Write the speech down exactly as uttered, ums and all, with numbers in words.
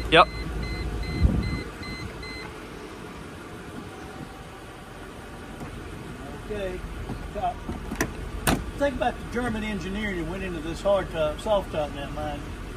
Yep. Okay. Think about the German engineering that went into this hard top, soft top in that mine.